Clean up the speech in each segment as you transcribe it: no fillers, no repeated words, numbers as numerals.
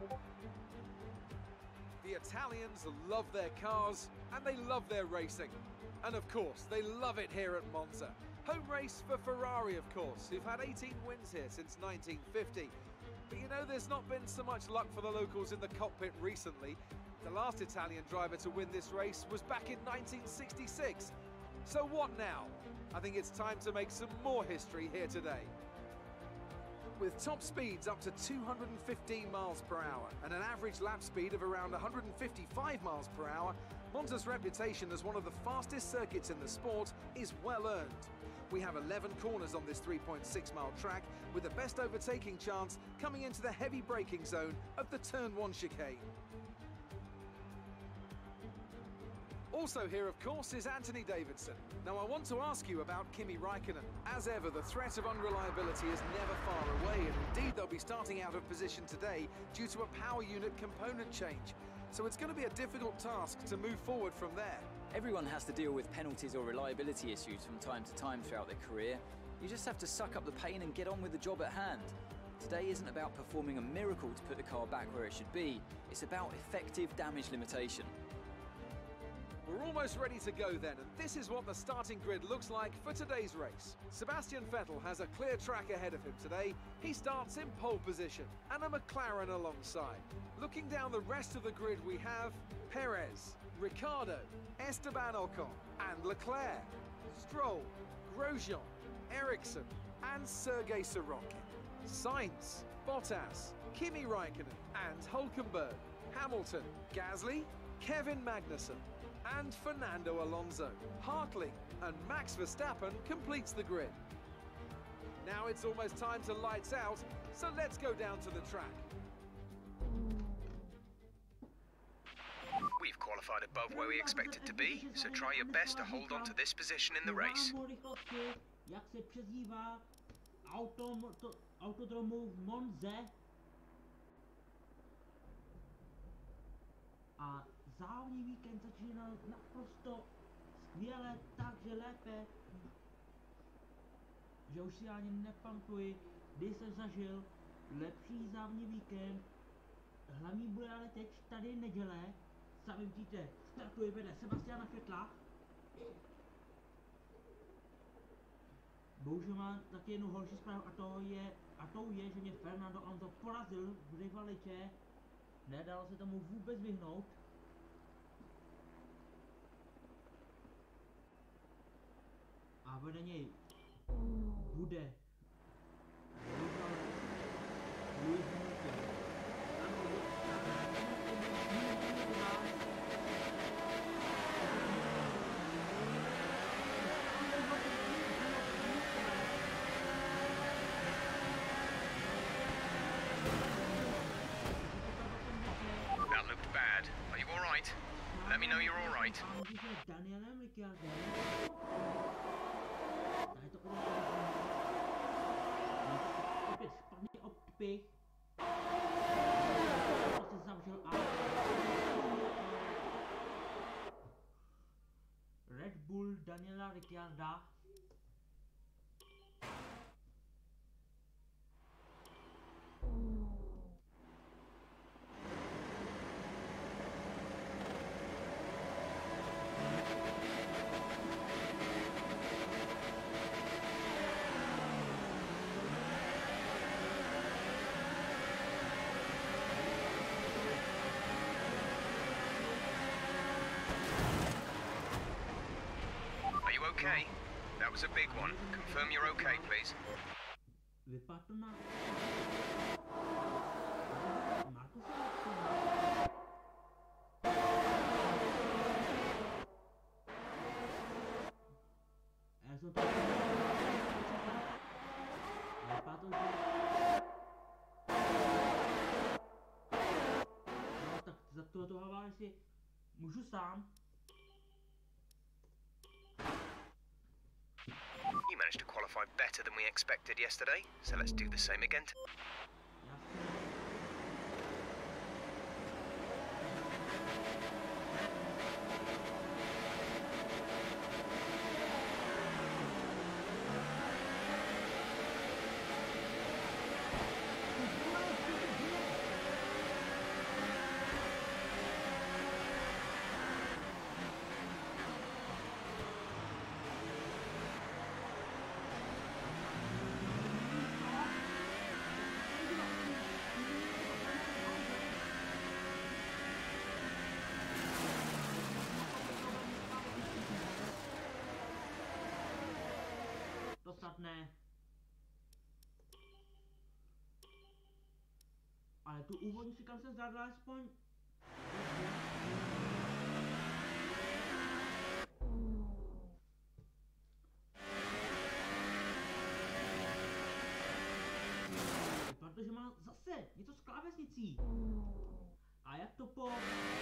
The Italians love their cars and they love their racing. And of course, they love it here at Monza. Home race for Ferrari, of course, who've had 18 wins here since 1950. But you know, there's not been so much luck for the locals in the cockpit recently. The last Italian driver to win this race was back in 1966. So what now? I think it's time to make some more history here today. With top speeds up to 215 miles per hour and an average lap speed of around 155 miles per hour, Monza's reputation as one of the fastest circuits in the sport is well earned. We have 11 corners on this 3.6 mile track, with the best overtaking chance coming into the heavy braking zone of the Turn 1 chicane. Also here, of course, is Anthony Davidson. Now, I want to ask you about Kimi Raikkonen. As ever, the threat of unreliability is never far away, and indeed they'll be starting out of position today due to a power unit component change. So it's going to be a difficult task to move forward from there. Everyone has to deal with penalties or reliability issues from time to time throughout their career. You just have to suck up the pain and get on with the job at hand. Today isn't about performing a miracle to put the car back where it should be. It's about effective damage limitation. We're almost ready to go then, and this is what the starting grid looks like for today's race. Sebastian Vettel has a clear track ahead of him today. He starts in pole position, and a McLaren alongside. Looking down the rest of the grid, we have Perez, Ricciardo, Esteban Ocon, and Leclerc, Stroll, Grosjean, Ericsson, and Sergei Sorokin. Sainz, Bottas, Kimi Raikkonen, and Hülkenberg, Hamilton, Gasly, Kevin Magnussen, and Fernando Alonso. Hartley and Max Verstappen completes the grid. Now it's almost time to lights out, so let's go down to the track. We've qualified above where we expected to be, so try your best to hold on to this position in the race. Jak se přezdívá autodromu v Monze. A závodní víkend začínal naprosto skvěle, takže lépe, že už si ani nepamatuji, kdy jsem zažil lepší závodní víkend. Hlavní bude ale teď tady neděle, sami vidíte, startuje vede Sebastiana Vettela. Bohužel mám taky jednu horší zprávu, a to je, že mě Fernando Alonso porazil v rivalitě. Nedalo se tomu vůbec vyhnout. A vedle něj bude Lewis Hamilton. That looked bad. Are you alright? Let me know you're alright. Danielem Ricciardem. Opět špatný odpich. Se zavřel a Red Bull Daniela Ricciarda. Okay? That was a big one. Confirm you're okay, please. Vypadá to na... No tak za tohoto havárie si můžu sám. You managed to qualify better than we expected yesterday, so let's do the same again. ne. Ale tu úvodní sekvence zvládla aspoň... Protože má zase něco s klávesnicí. A jak to po...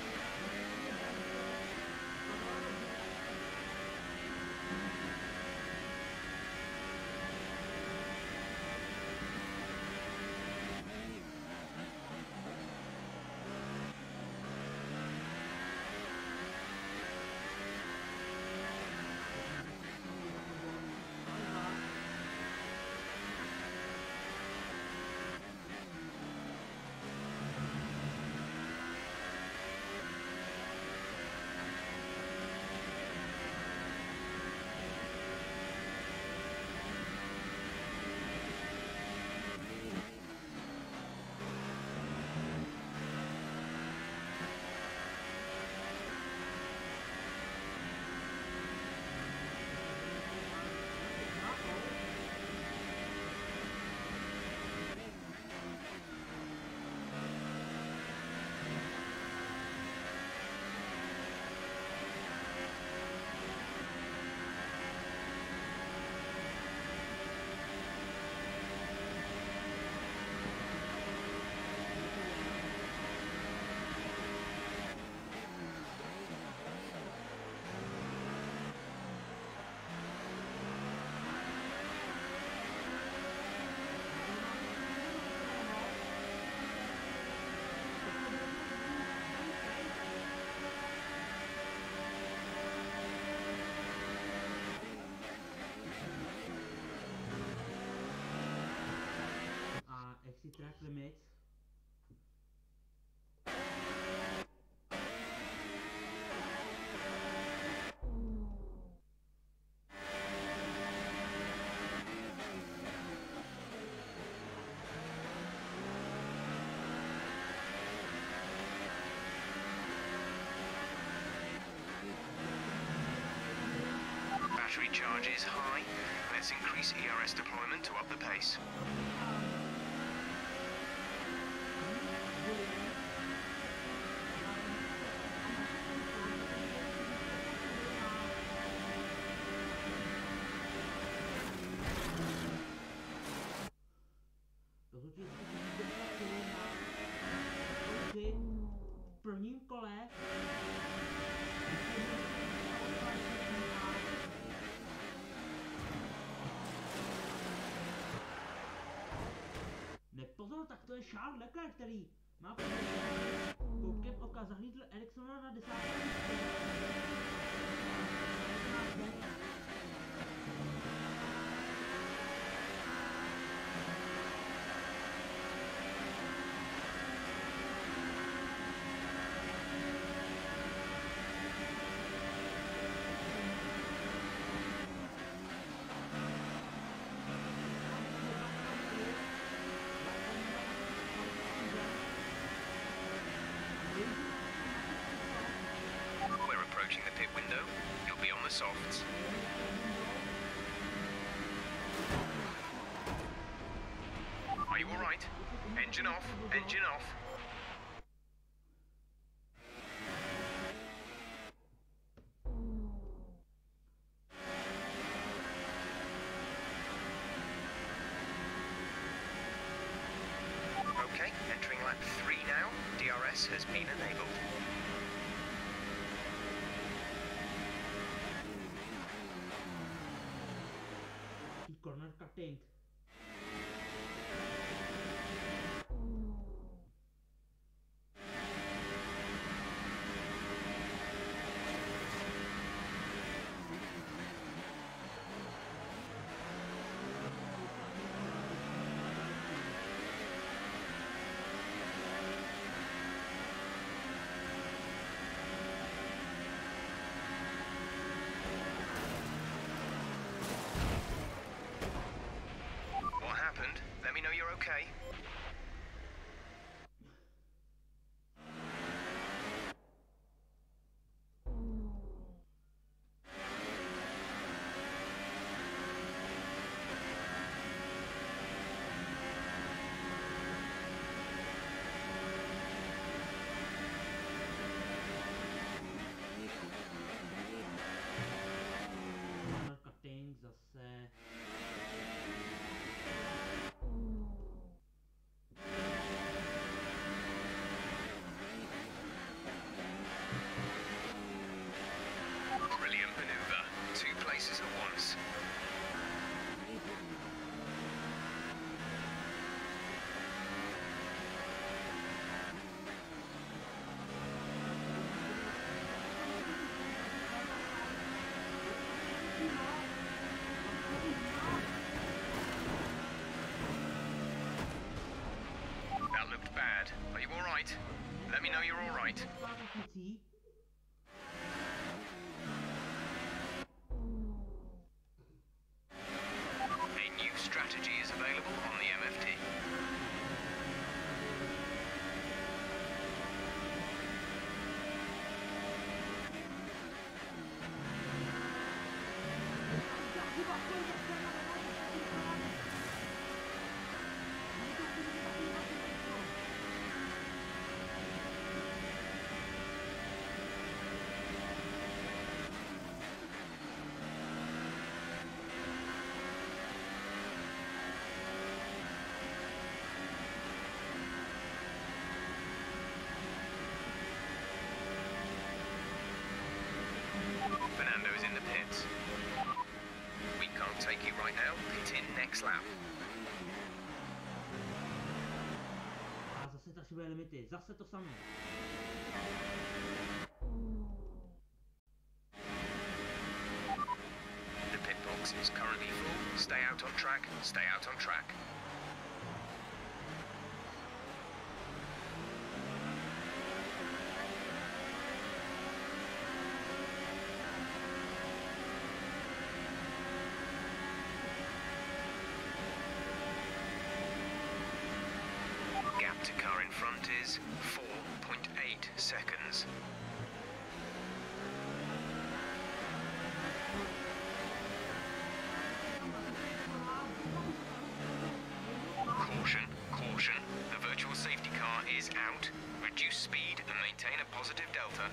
Exit track limits. Battery charge is high. Let's increase ERS deployment to up the pace. V prvním kole nepozor, tak to je Charles Leclerc, který má koutkem oka zahlídl Ericssona na 10. We're approaching the pit window. You'll be on the softs. Are you all right? Engine off. Engine off. Okay, entering lap 3 now. DRS has been enabled. Corner cutting. right. A new strategy is available on the MFT. Fernando's in the pits. We can't take you right now. Pit in next lap. A zase ta šibé limity, zase to samé. The pit box is currently full. Stay out on track. Stay out on track. Gap to car in front is 4.8 seconds. Caution, caution. The virtual safety car is out. Reduce speed and maintain a positive delta.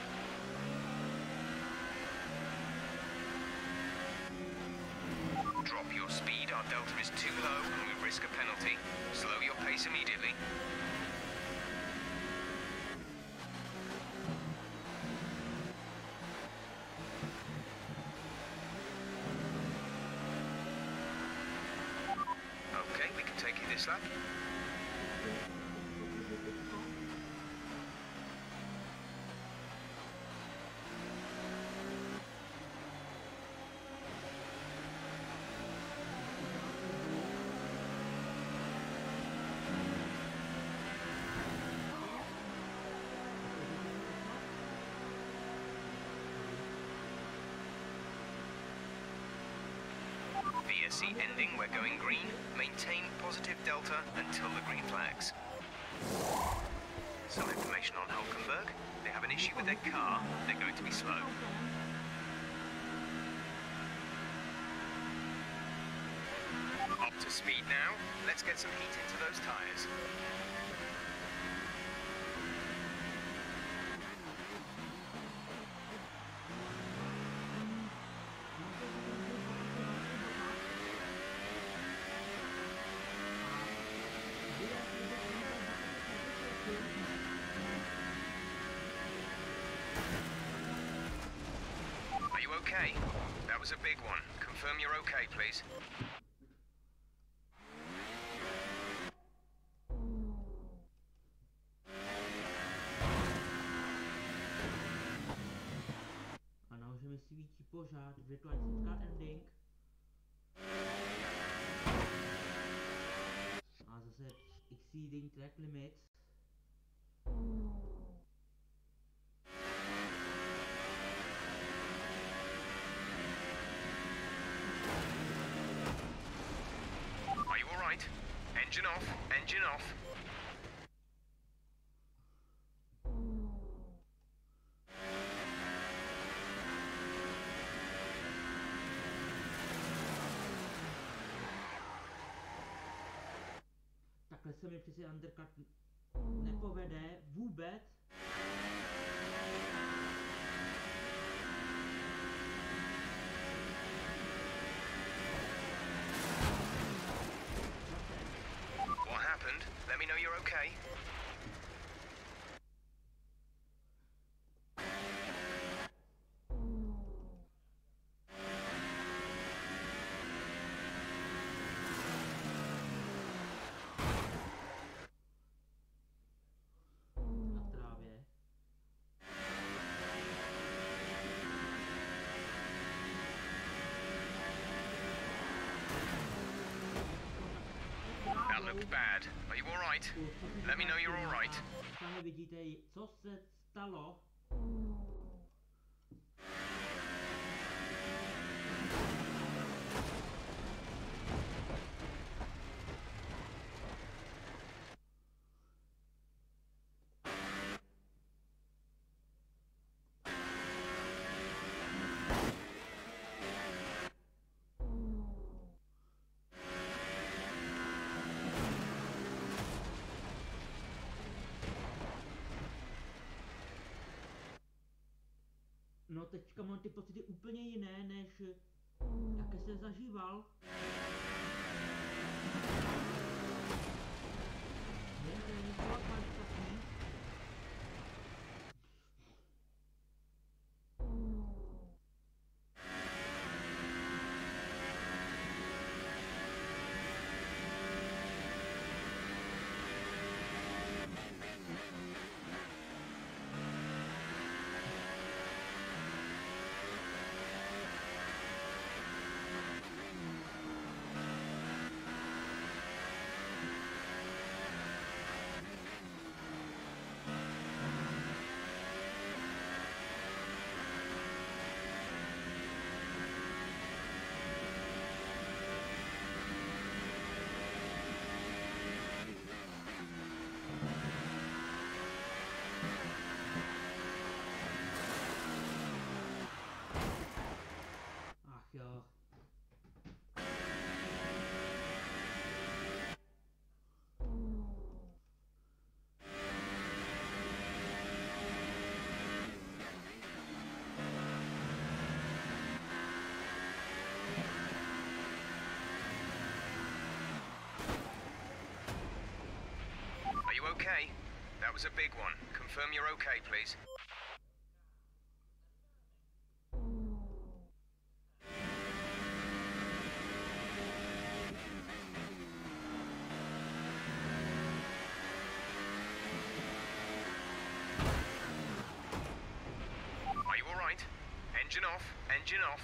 Drop your speed, our delta is too low and we risk a penalty. Slow your pace immediately. Okay, we can take you this lap. VSC ending, we're going green. Maintain positive delta until the green flags. Some information on Hulkenberg. They have an issue with their car. They're going to be slow. Up to speed now. Let's get some heat into those tyres. Are you okay? That was a big one. Confirm you're okay, please. A nahoře mi svítí pořád virtual car ending. A zase exceeding track limits. Are you alright? Engine off, engine off. Takhle se mi přeci undercut nepovede vůbec. What happened? Let me know you're okay. Na trávě. That looked bad. Are you alright? Let me know you're alright. sami vidíte, co se stalo. No teďka mám ty pocity úplně jiné, než jaké jsem zažíval. To je něco fantastický. Ach jo. Are you okay? That was a big one. Confirm you're okay, please. Are you alright? Engine off. Engine off.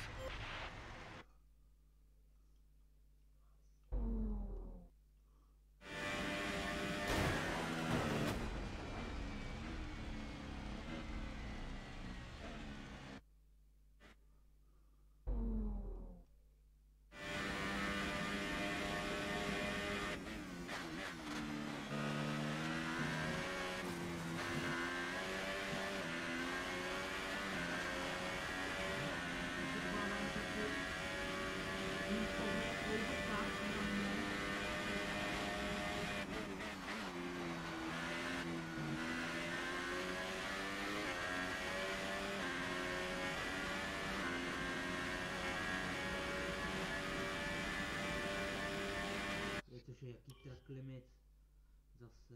Což je jaký track limit zase.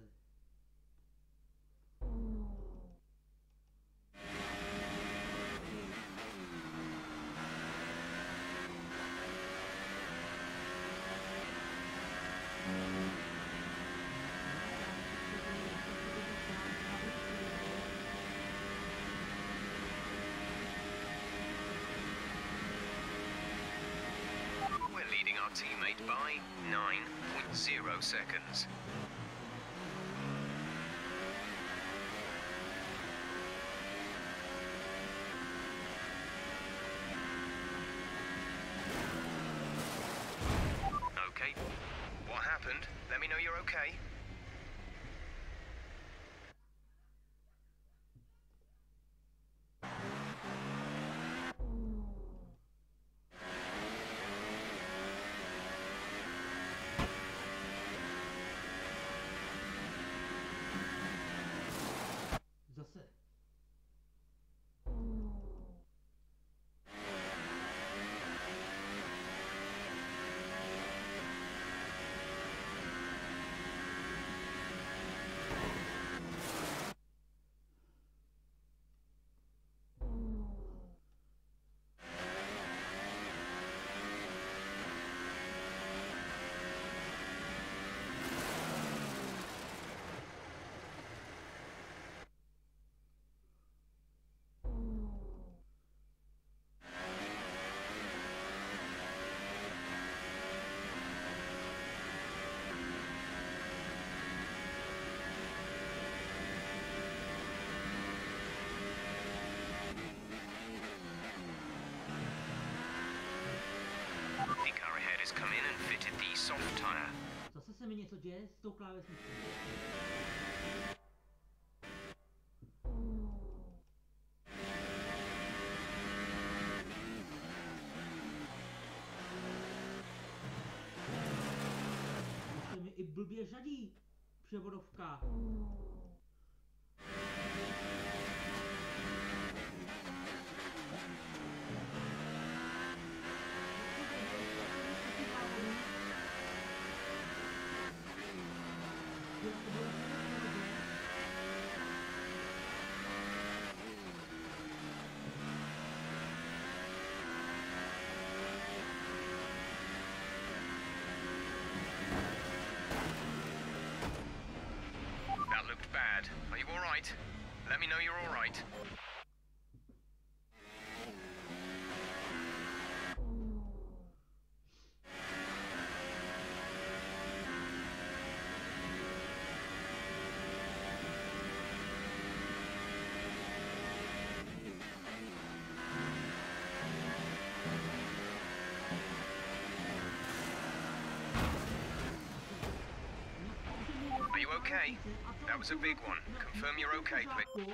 We're leading our teammate by 9.0 seconds. Okay. What happened? Let me know you're okay. Zase. soft tyre. Zase se mi něco děje s tou klávesnicí. To se mi i blbě řadí převodovka. That looked bad. Are you alright? Let me know you're alright. Are you okay? That was a big one. Confirm you're okay, please.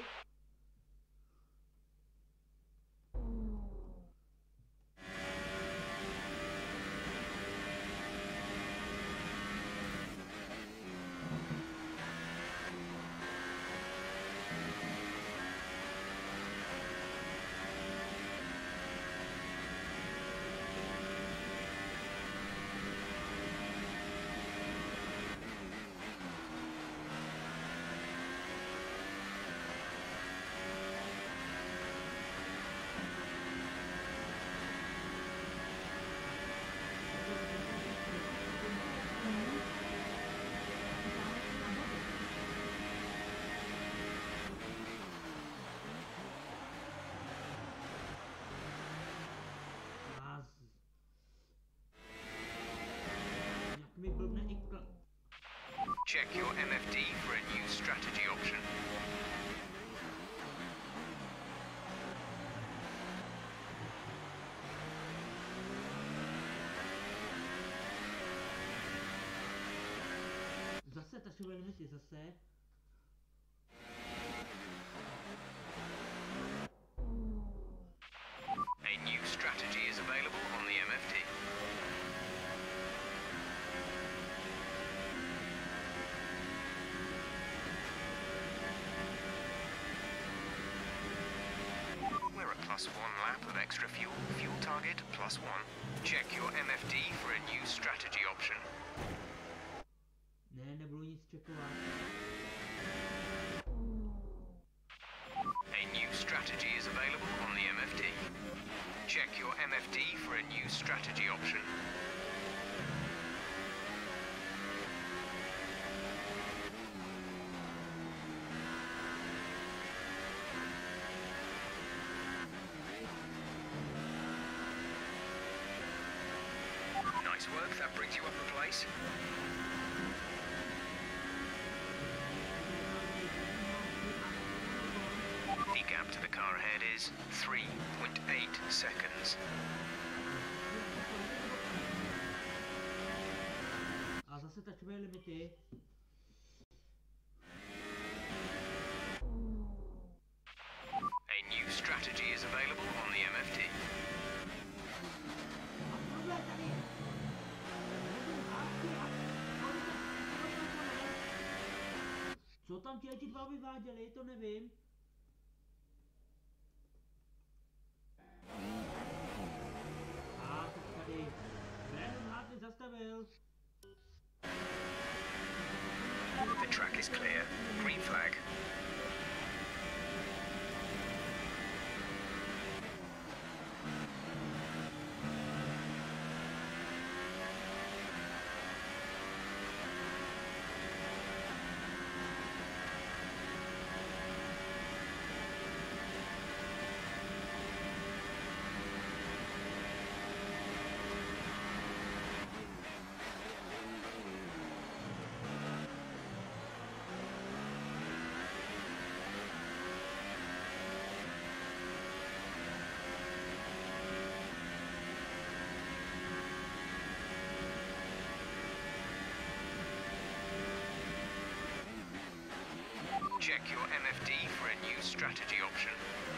Check your MFD for a new strategy option. Zase tačové limity, zase. A new strategy is available on the MFD. We're at +1 lap of extra fuel. Fuel target +1. Check your MFD for a new strategy option. Ne, nebudu nic čekovat. A new strategy is available on the MFD. Check your MFD for a new strategy option. Nice work, that brings you up a place. The gap to the car ahead is 3.8 seconds. A zase tačové limity. A new strategy is available on the MFD. Co tam ti dva vyváděli, to nevím. A tak tady. Brandon Hartley zastavil. The track is clear. Green flag. Check your MFD for a new strategy option.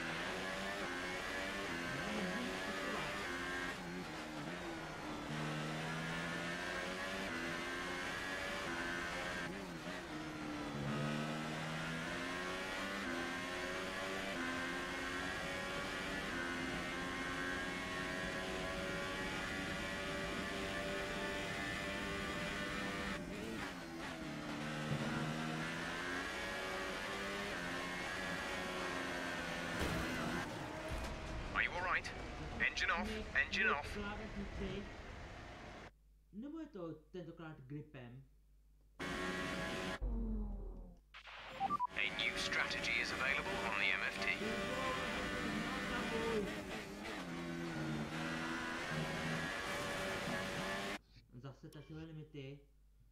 Are you alright? Engine off, engine off. Nebo je to tentokrát gripem? A new strategy is available on the MFD. Zase takové limity.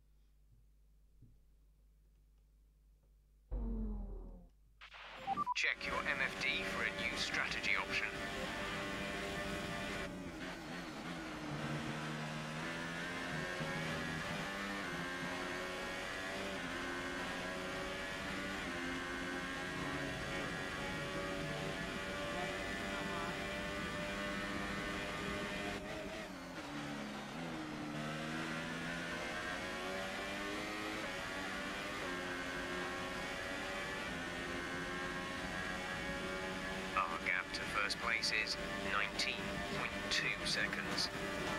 Check your MFD for a new strategy option. Our gap to first place is 19.2 seconds.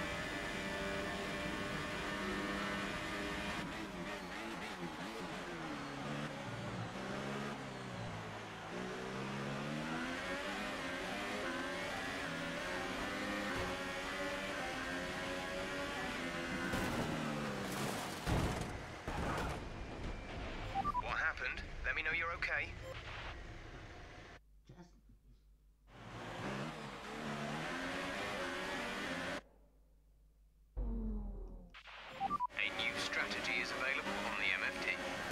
What happened? Let me know you're okay. Čas. A new strategy is available on the MFD.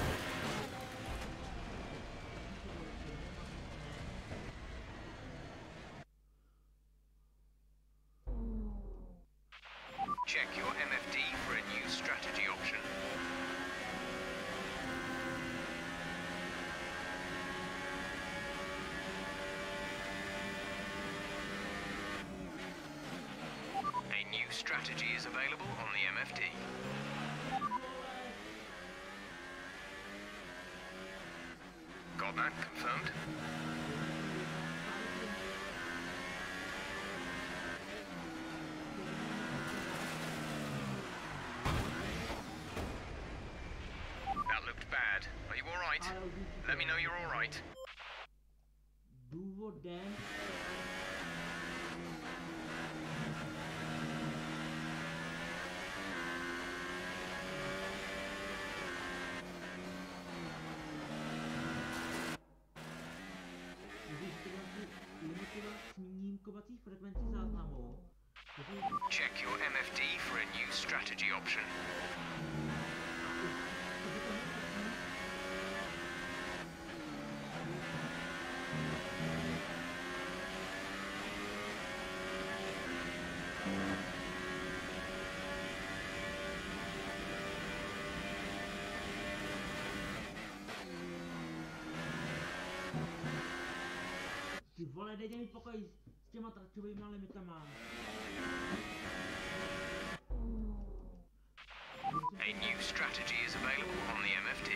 Check your MFD for a new strategy option. A new strategy is available on the MFD. Got that confirmed? That looked bad. Are you alright? Let me know you're alright. Důvodem limitovat snímkovací frekvenci záznamu. Check your MFD for a new strategy option. Ty vole, dejte mi pokoj s těma tračovýma limitama. A new strategy is available on the MFD.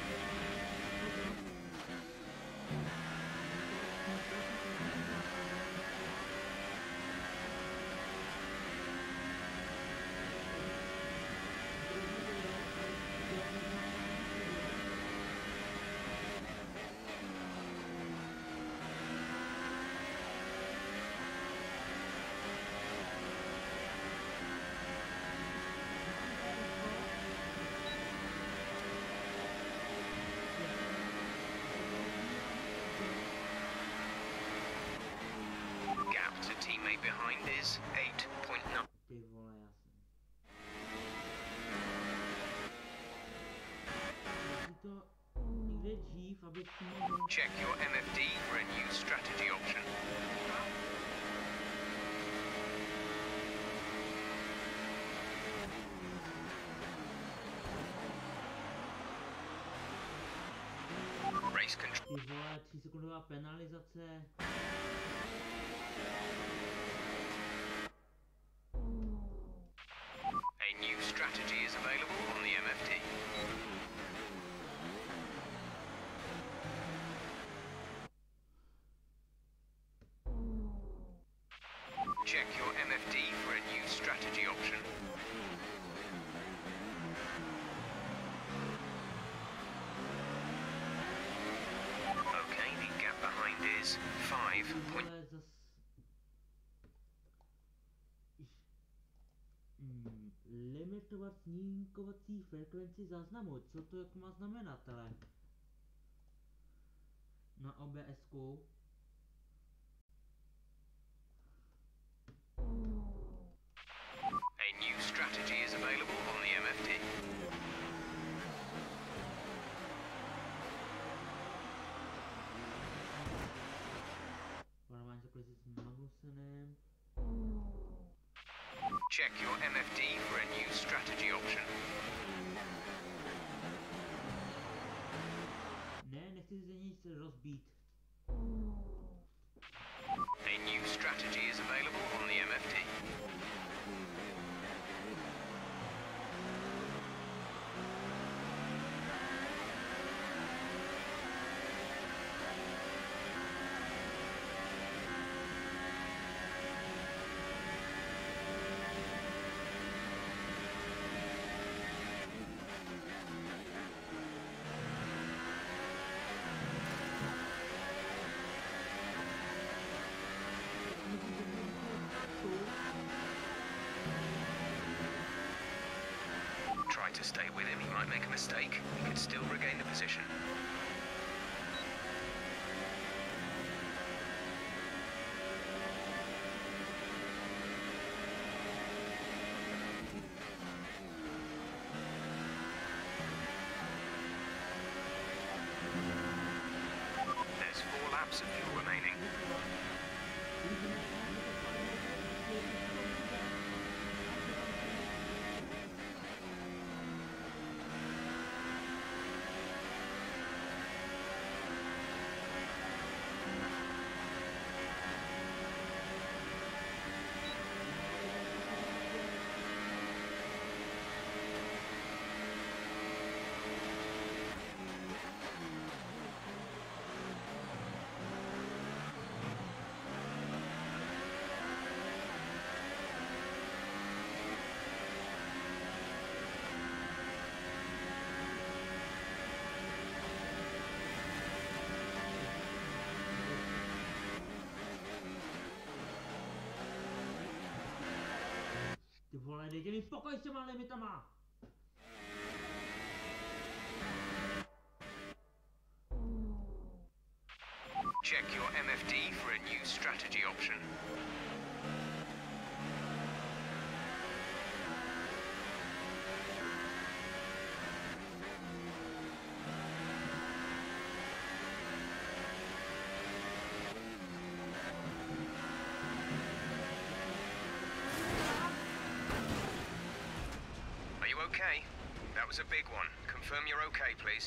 Gap to teammate behind is 8.9. Ty vole, jasně. Musí to někde dřív, abych si mohl... Check your MFD for a new strategy option. Race Ty vole, 3 sekundová penalizace. A new strategy is available on the MFD. Check your MFD for a new strategy option. Okay, the gap behind is 5 point. Vole, zas... Limitovat snímkovací frekvenci záznamu. Co to jak má znamenat, ale? Na OBS-ku. A new strategy is available on the MFD. Normálně se kolizit s Magnusenem. Check your MFD for a new strategy option. Ne, nechci se nic rozbít. A new strategy is available on the MFD. Try to stay with him, he might make a mistake. He could still regain the position. There's 4 laps of fuel remaining. Ty vole, dejte mi pokoj s těma limitama! Check your MFD for a new strategy option. Are you okay? That was a big one. Confirm you're okay, please.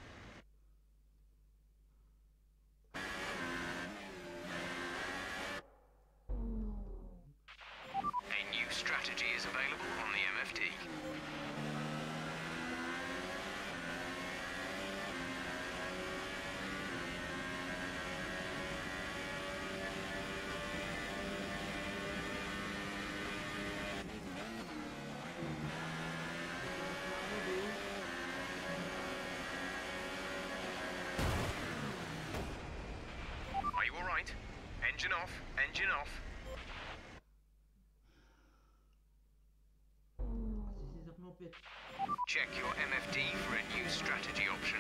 A new strategy is available on the MFD. Are you all right? Engine off, engine off. Asi si zapnu opět. Check your MFD for a new strategy option.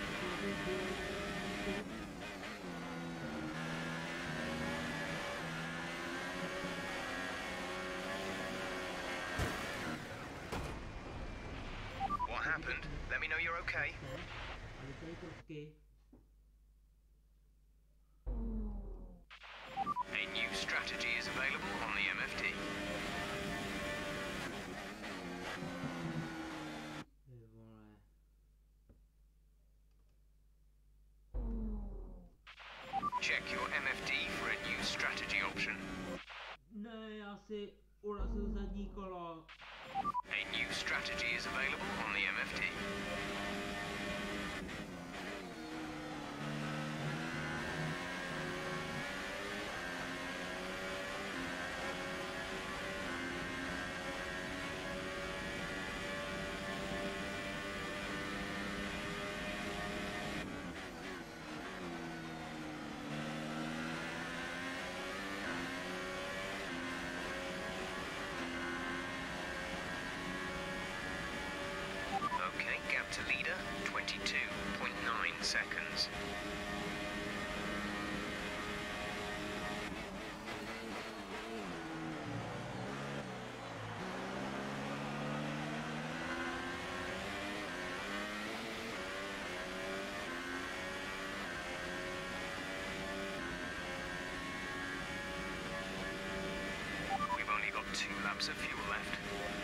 What happened? Let me know you're okay. A vypadají trosky. A new strategy is available on the MFD. Ty vole. Check your MFD for a new strategy option. Ne, já si urazil zadní kolo. A new strategy is available on the MFD. Okay, gap to leader, 22.9 seconds. We've only got 2 laps of fuel left.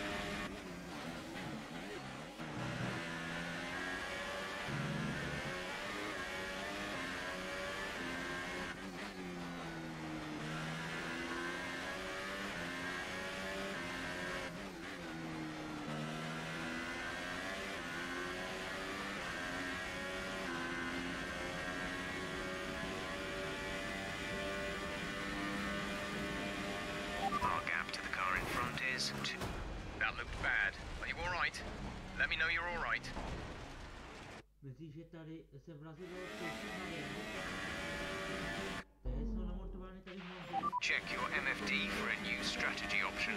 Our gap to the car in front is 2. That looked bad. Are you alright? Let me know you're alright. Myslíš, že tady se vrazilo současně? To jsou namontovány tady v Monze. Check your MFD for a new strategy option.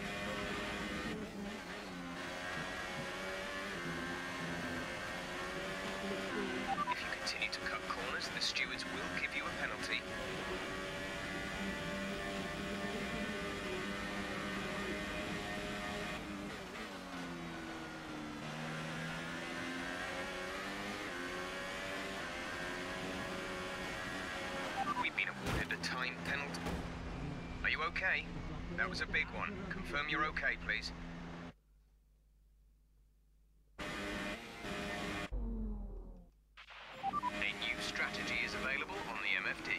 If you continue to cut corners, the stewards will give you a penalty. We've been awarded a time penalty. Are you okay? That was a big one. Confirm you're okay, please. A new strategy is available on the MFD.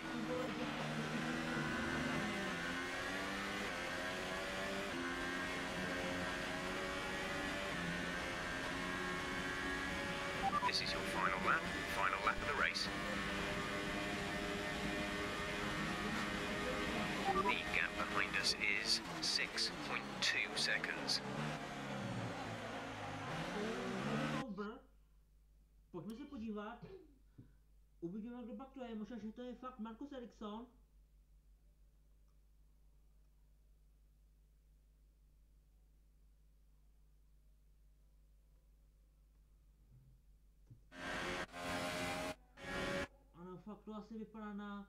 This is your final lap of the race. The gap behind us is 6.2 seconds. Pojďme se podívat. Uvidíme, kdo pak to je. Možná, že to je fakt Marcus Ericsson. Ano, fakt to asi vypadá na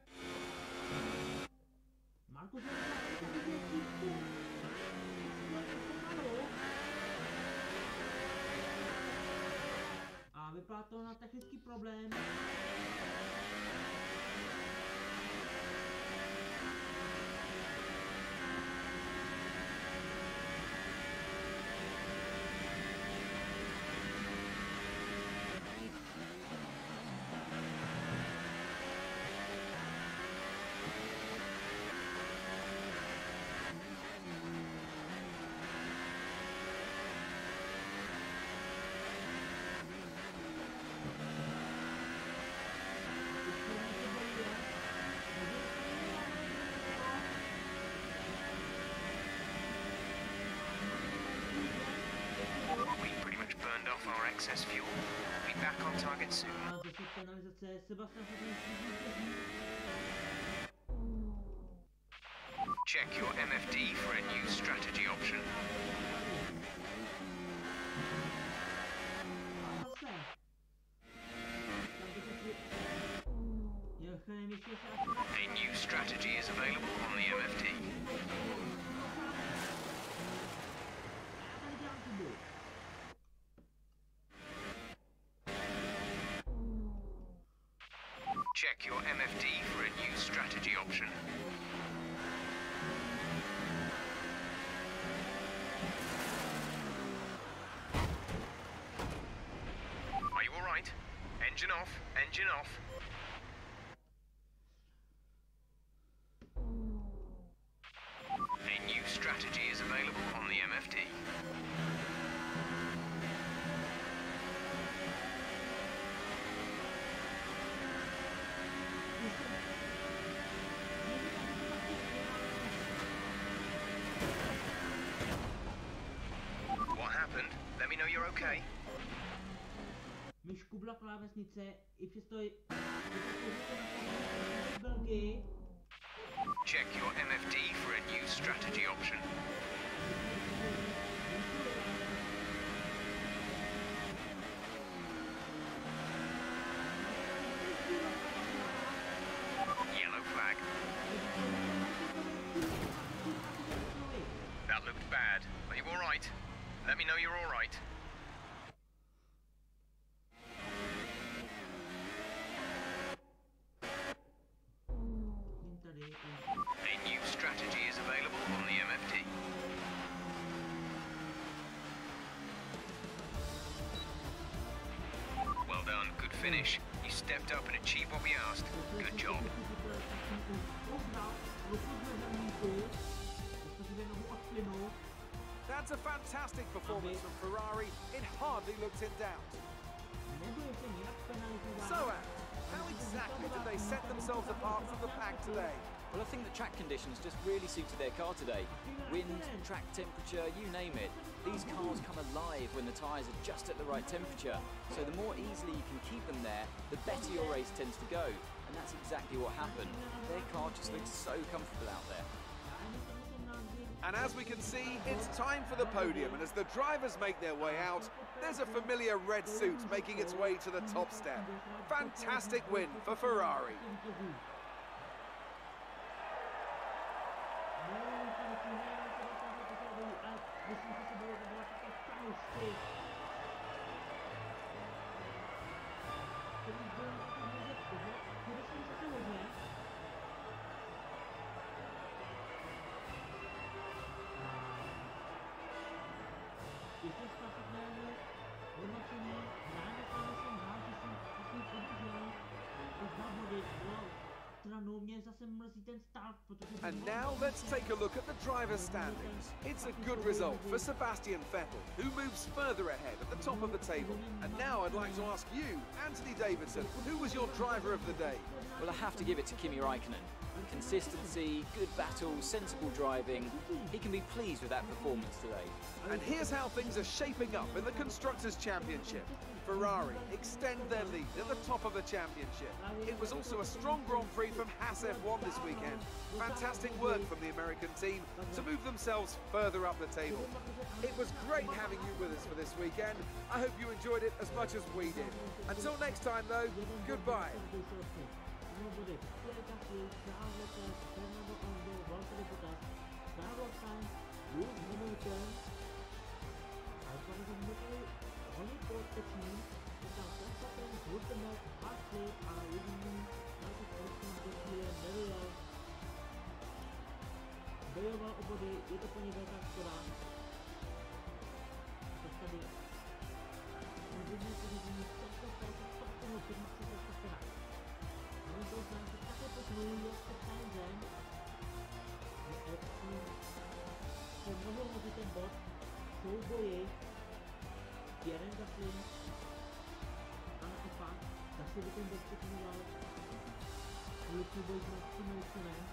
Marcus Ericsson. A vypadá to na technický problém. We pretty much burned off our excess fuel. We'll be back on target soon. A zase penalizace. Sebastian Vettel. Check your MFD for a new strategy option. A new strategy is available on the MFD. Check your MFD for a new strategy option. Are you alright? Engine off, engine off. okay? Mi škubla klávesnice, i přesto je Belgii. Check your MFD for a new strategy option. Yellow flag. That looked bad. Are you alright? Let me know you're alright. A new strategy is available on the MFD. Well done, good finish. You stepped up and achieved what we asked. Good job. That's a fantastic performance from Ferrari. It hardly looked in doubt. So, how exactly did they set themselves apart from the pack today? Well, I think the track conditions just really suited their car today. Wind, track temperature, you name it. These cars come alive when the tyres are just at the right temperature. So the more easily you can keep them there, the better your race tends to go. And that's exactly what happened. Their car just looked so comfortable out there. And as we can see, it's time for the podium, and as the drivers make their way out, there's a familiar red suit making its way to the top step. Fantastic win for Ferrari. And now let's take a look at the driver's standings. It's a good result for Sebastian Vettel, who moves further ahead at the top of the table. And now I'd like to ask you, Anthony Davidson, who was your driver of the day? Well, I have to give it to Kimi Raikkonen. Consistency, good battles, sensible driving. He can be pleased with that performance today. And here's how things are shaping up in the Constructors' Championship. Ferrari extend their lead at the top of the championship. It was also a strong Grand Prix from Haas F1 this weekend. Fantastic work from the American team to move themselves further up the table. It was great having you with us for this weekend. I hope you enjoyed it as much as we did. Until next time though, goodbye. Bojoval o body, je to pro ně velká škoda. Tady můžeme pořízení celkového firmace Verstappena. Máme toho znám se také posmluví jako Sainzen. Se mohou hodit ten bod, souboji, Pierre Gasly a naopak, Gasly by ten bod posmluval. Lukný boj s Maxim Wilsonem.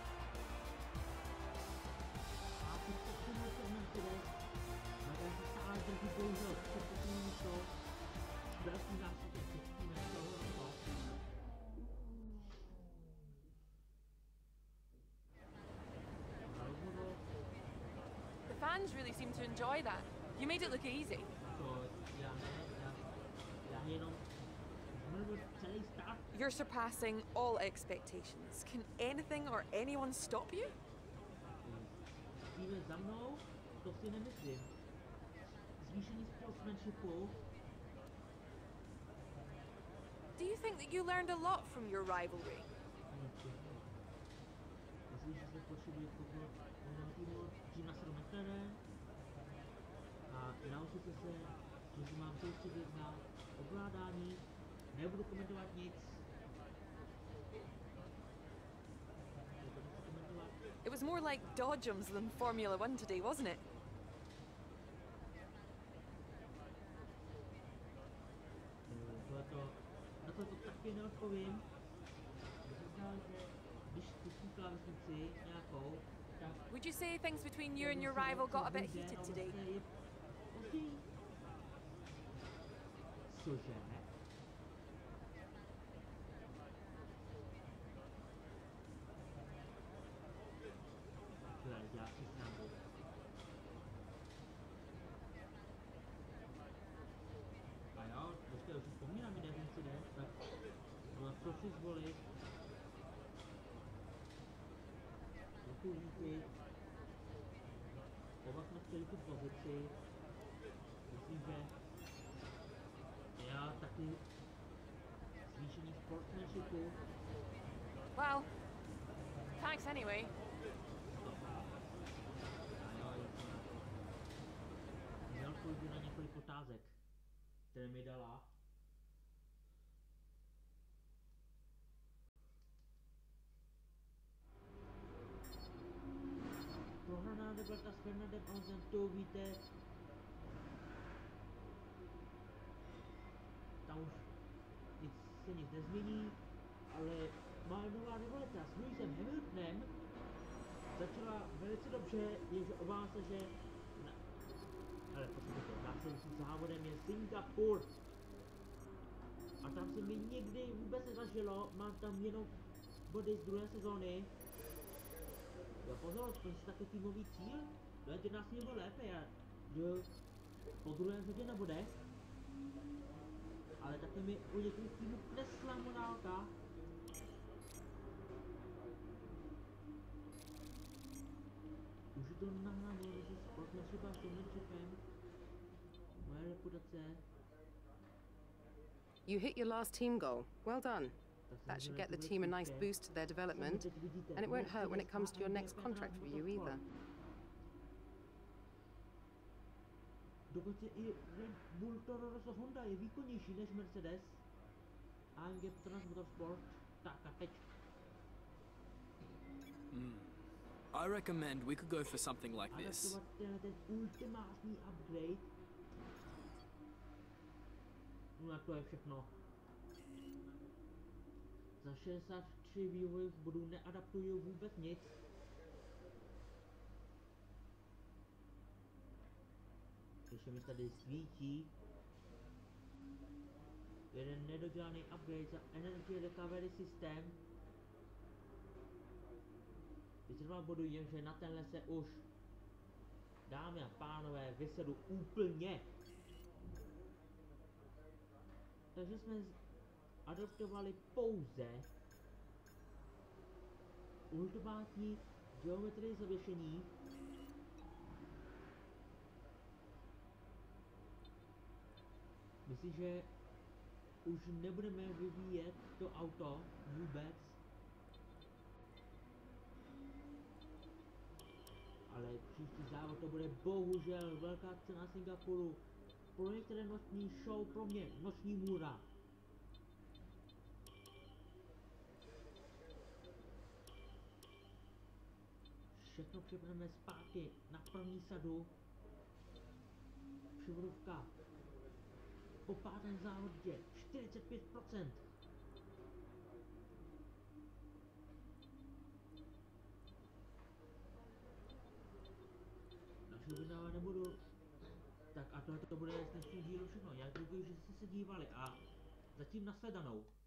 The fans really seem to enjoy that. You made it look easy. You're surpassing all expectations. Can anything or anyone stop you? Za mnou, to si nemyslím. Zvýšení sportsmanshipu. Do you think that you learned a lot from your rivalry? Myslím, že se potřebuje tím na 7 McLaren a naučit se, že si mám soustředit na ovládání, nebudu komentovat nic. It was more like dodgems than Formula One today, wasn't it? Na to taky neodpovím. Když spustím klávesnici nějakou, tak... Would you say things between you and your rival got a bit heated today? Cože? Takhle, dělá si srandu. A jo, počkej, už si vzpomínám jeden incident, tak co si zvolit? Trochu líty. Oba jsme chtěli tu pozici. Myslím, že já taky zvýšení sportsmanshipu. Well, thanks anyway. A jo, jasně. Měl půjdu na několik otázek, které mi dala. Prohraná debata s Fernandem Alonzem, to víte. Tam už nic nezmění, ale má nová rivalita s Lewisem Hamiltonem začala velice dobře, jež obávám se, že... Ale poslouchejte, následujícím závodem je Singapur. A tam se mi nikdy vůbec nezažilo, mám tam jenom body z druhé sezóny. Jo, pozor, splň si taky týmový cíl, to je 11 nebo lépe, já jdu po druhé řadě na bodech. Ale taky mi u některých týmů klesla morálka. Už je to nahráno, že sportsmanship a showmanshipem. Moje reputace. You hit your last team goal. Well done. That should get the team a nice boost to their development, and it won't hurt when it comes to your next contract review either. Dokonce i Red Bull Toro Rosso Honda je výkonnější než Mercedes. AMG Trans Motorsport. Tak a teď. I recommend we could go for something like this. Adaptovat ten ultimátní upgrade. No a to je všechno. Za 63 vývojových bodů neadaptuju vůbec nic. Ještě mi tady svítí jeden nedodělaný upgrade za Energy Recovery System. 32 bodů, jenže na tenhle se už, dámy a pánové, vysedu úplně. Takže jsme adaptovali pouze ultimátní geometrii zavěšení. Myslím, že už nebudeme vyvíjet to auto vůbec. Ale příští závod to bude bohužel velká cena Singapuru. Pro některé noční show, pro mě noční můra. Všechno přepneme zpátky na první sadu. Převodovka po pátém závodě 45%. Další vydávat nebudu. Tak a tohle to bude z dnešního dílu všechno. Já děkuji, že jste se dívali a zatím nashledanou.